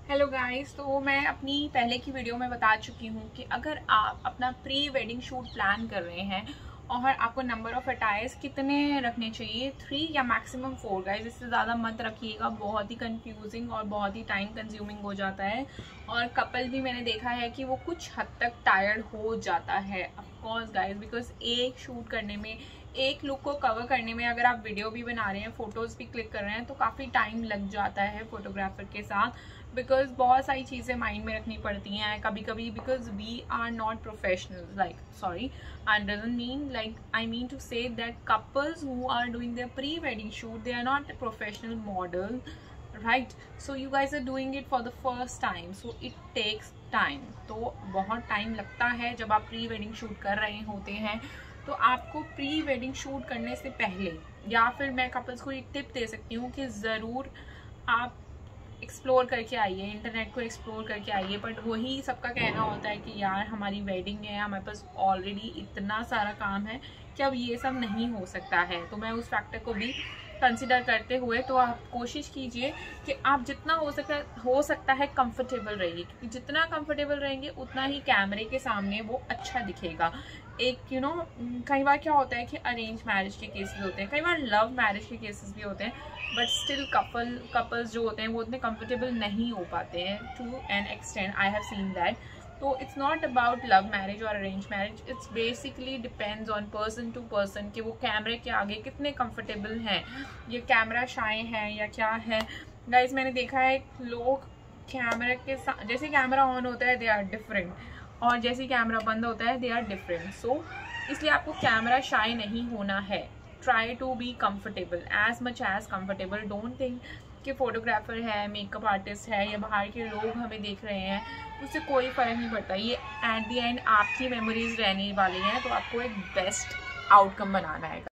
Hello guys, तो मैं अपनी पहले की वीडियो में बता चुकी हूँ कि अगर आप अपना प्री वेडिंग शूट प्लान कर रहे हैं और आपको नंबर ऑफ अटायर्स कितने रखने चाहिए, 3 या मैक्सिमम 4 गाइस, इससे ज़्यादा मत रखिएगा। बहुत ही कंफ्यूजिंग और बहुत ही टाइम कंज्यूमिंग हो जाता है और कपल भी मैंने देखा है कि वो कुछ हद तक टायर्ड हो जाता है ऑफकोर्स गाइस, बिकॉज एक शूट करने में, एक लुक को कवर करने में अगर आप वीडियो भी बना रहे हैं, फोटोज़ भी क्लिक कर रहे हैं, तो काफ़ी टाइम लग जाता है फोटोग्राफर के साथ, बिकॉज बहुत सारी चीज़ें माइंड में रखनी पड़ती हैं कभी कभी, because we are not professional, like sorry, and doesn't mean like I mean to say that couples who are doing their pre-wedding shoot, they are not a professional model, right? So you guys are doing it for the first time, so it takes time. तो बहुत time लगता है जब आप pre wedding shoot कर रहे होते हैं। तो आपको प्री वेडिंग शूट करने से पहले, या फिर मैं कपल्स को एक टिप दे सकती हूँ कि ज़रूर आप एक्सप्लोर करके आइए, इंटरनेट को एक्सप्लोर करके आइए। बट वही सबका कहना होता है कि यार हमारी वेडिंग है, हमारे पास ऑलरेडी इतना सारा काम है कि अब ये सब नहीं हो सकता है। तो मैं उस फैक्टर को भी कंसिडर करते हुए, तो आप कोशिश कीजिए कि आप जितना हो सकता है कंफर्टेबल रहिए, क्योंकि जितना कंफर्टेबल रहेंगे उतना ही कैमरे के सामने वो अच्छा दिखेगा। एक कई बार क्या होता है कि अरेंज मैरिज के केसेस होते हैं, कई बार लव मैरिज के केसेस भी होते हैं, बट स्टिल कपल्स जो होते हैं वो उतने कंफर्टेबल नहीं हो पाते हैं to an extent. I have seen that. तो it's not about love marriage और arrange marriage, it's basically depends on person to person कि वो कैमरे के आगे कितने कंफर्टेबल हैं, ये कैमरा शाय है या क्या है। गाइज मैंने देखा है लोग कैमरे के साथ, जैसे कैमरा ऑन होता है दे आर डिफरेंट, और जैसे कैमरा बंद होता है दे आर डिफरेंट। सो इसलिए आपको कैमरा शाय नहीं होना है। Try to be comfortable, as much as comfortable. Don't think कि फोटोग्राफर है, मेकअप आर्टिस्ट है या बाहर के लोग हमें देख रहे हैं, उससे कोई फ़र्क नहीं पड़ता। ये एट द एंड आपकी मेमोरीज रहने वाली हैं, तो आपको एक बेस्ट आउटकम बनाना है।